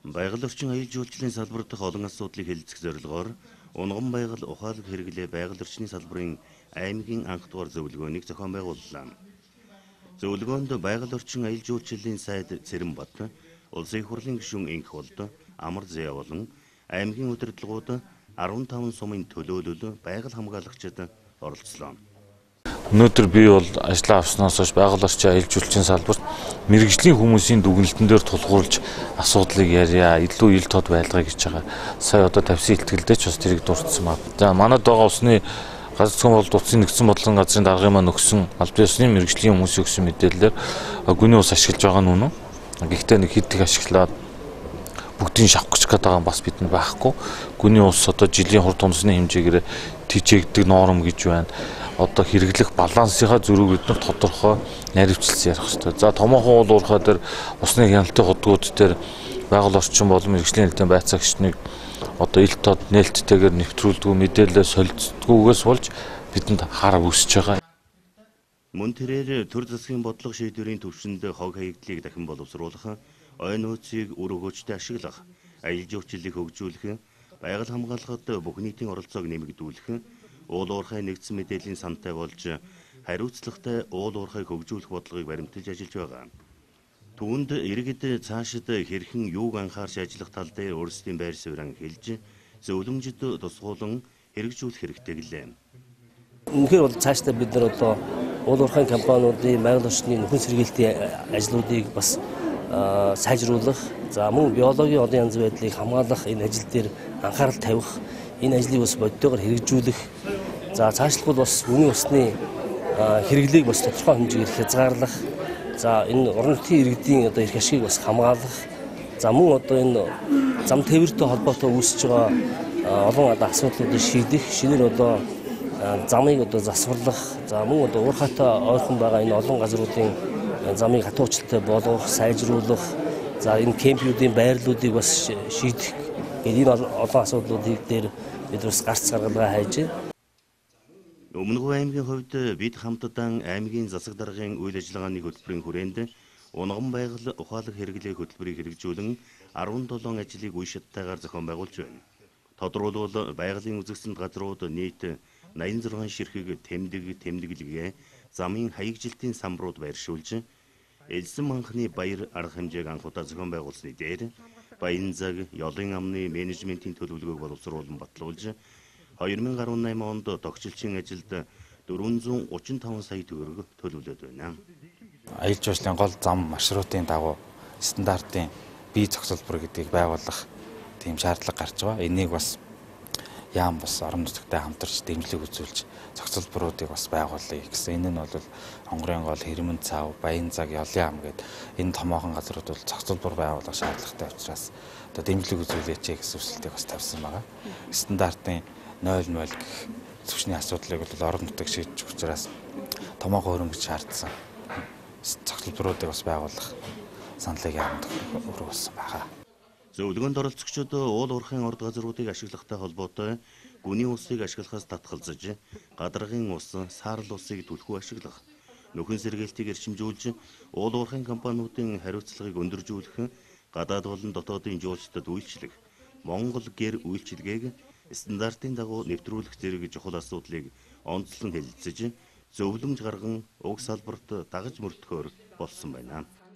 Байгаль орчин аюул жуулчлалын салбар дахь олон асуудлыг хэлэлцэх зорилгоор Унган байгаль ухаалаг хэрэглээ байгаль орчны салбарын аймгийн анх дугаар зөвлөгөөнийг зохион байгууллаа. Зөвлөгөөнд байгаль орчин аюул жуулчлалын сайд Цэрэнбат, улсын их хурлын гишүүн Инх болд, Амар Зэя болон аймгийн удирдлагууд 15 сумын төлөөлөл байгаль хамгаалагчид оролцлоо. Өнөөдөр би бол ажиллаа авснаас хойш байгаль орчин аюул жуулчлалын салбарт мэргэжлийн хүмүүсийн дүгнэлтэн дээр тулгуурлаж асуудлыг ярья, илүү ил тод байлгая гэж байгаа. Сая одоо тавьсан ихтгэлдээ ч бас тэрийг дурдсан байна. За манад байгаа усны газар зохион байгуулалт утсын нэгдсэн бодлогын газрын даргын маань өгсөн аль биесны мэргэжлийн хүмүүсийн өгсөн мэдээлэлээр гүний ус ашиглаж байгаа нь үнэн. Гэхдээ нэг хэд их ашиглаад бүгдийг шавах гэж байгаа бас бидэнд байхгүй. Гүний ус одоо жилийн хурд тунсны хэмжээгээр тийчээгдэг норм гэж байна. Одоо хэрэглэх балансынхаа зөрүүг бид нар тодорхой наривчлсан ярих хэрэгтэй. За томоохон уул уурхай дээр усны хяналтын хотгууд дээр байгаль орчин болон мэргэжлийн хэлтийн байцаагчныг одоо ил тод нээлттэйгээр нэвтрүүлдэг мэдээлэл солилцдгүйгээс болж бидэнд хар үүсэж байгаа. Мөн тэрээр төр засгийн бодлого шийдвэрийн төвшөнд хог хаягдлыг дахин боловсруулах, ой нөөцийг үр өгөөжтэй ашиглах, аюул жуулчлалыг хөгжүүлэх, байгаль хамгаалахад бүх нийтийн оролцоог нэмэгдүүлэх, уул уурхай нэгдсэн мэдээллийн сантай болж хариуцлагатай уул уурхайг хөгжүүлэх бодлогыг баримталж ажиллаж байгаа. Түүнд иргэд цаашид хэрхэн юуг анхаарч ажиллах тал дээр өөрсдийн байр суурийг хэлж, зөвлөмжөд тусгуулан хэрэгжүүлэх хэрэгтэй гэлээ. Үнэхээр бол цаашдаа бид нар одоо уул уурхайн компаниудын байгаль орчны нөхөн сэргийлтийн ажлуудыг бас сайжруулах, за мөн биологийн одон янз байдлыг хамгаалах энэ ажил дээр анхаарал тавих, энэ ажлыг бас бодитойгоор хэрэгжүүлэх, за цаашлбал бас үнийн усны хэрэглээг бас тодорхой хэмжээгээр хязгаарлах, за энэ орон нутгийн иргэдийн одоо эрх ашигыг бас хамгаалах, за мөн одоо энэ зам тээвэртэй холбоотой үүсэж байгаа олон одоо асуудлуудыг шийдэх, шинээр одоо замыг одоо засварлах, за мөн одоо уурхайтай ойрхон байгаа энэ олон газруудын замыг хатуучилтай болгох, сайжруулах, за энэ кемпүүдийн байрлалуудыг бас шийдэх гэдэг энэ олон асуудлуудыг дээр бид бас гарц гаргалгаа хайж. Өмнөг аймгийн хувьд бид хамтдаа аймгийн засаг даргын үйл ажиллагааны хөтөлбөрийн хүрээнд Унган байгаль ухаалаг хэрэглээ хөтөлбөрийг хэрэгжүүлэн 17 ажлыг үе шаттайгаар зохион байгуулж байна. Тодорхойлбол байгалийн үзэгсэнд газрууд нийт 86 ширхэг тэмдэглэгээ замын хаягжилтын самбарууд байршуулж, Элсэн манхны баяр арга хэмжээг анхудаа зохион байгуулсны дээр Баянзаг ёлын амны менежментийн төлөвлөгөөг боловсруулан батлуулж 2018 онд тогтчлчин ажилд 435 сая төгрөг төлөвлөд байна. Аюул жуулчлалын гол зам маршрутын дагуу стандартын бие зохицуулбар гэдгийг байгуулах тийм шаардлага гарч байгаа. Энийг бас яам бас орон нутагтай хамтарч дэмжлэг үзүүлж зохицуулбаруудыг бас байгуулъя гэсэн. Энэ нь бол Хонгорын гол, Хэрмэн цав, Баянзаг, Ёлын ам гэдэг энэ томоохон газрууд бол зохицуулбар байгуулах шаардлагатай учраас одоо дэмжлэг үзүүлээч гэсэн хүсэлтийг бас тавьсан байгаа. Стандартын 0.0 гэх түвшний асуудлыг бол орон нутаг шийдэж учраас томоохон хөрөнгөж шаардсан зохицуулбаруудыг бас байгуулах саналыг яамд өргөсөн байгаа. Зөвлөгөөнд оролцогчид уул уурхайн орд газруудыг ашиглахтай холбоотой гүний усыг ашиглахаас татгалзаж, гадаргын ус, саарл усыг түлхүү ашиглах, нөхөн сэргээлтийг эрчимжүүлж, уул уурхайн компаниудын хариуцлагыг өндөржүүлэх, гадаад болон дотоодын жуулчдад үйлчлэх, Монгол гэр үйлчилгээг стандартын дагуу нэвтрүүлэх зэрэг чухал асуудлыг онцлон хэлэлцэж, зөвлөмж гарган уг салбарт дагаж мөрдөхөөр болсон байна.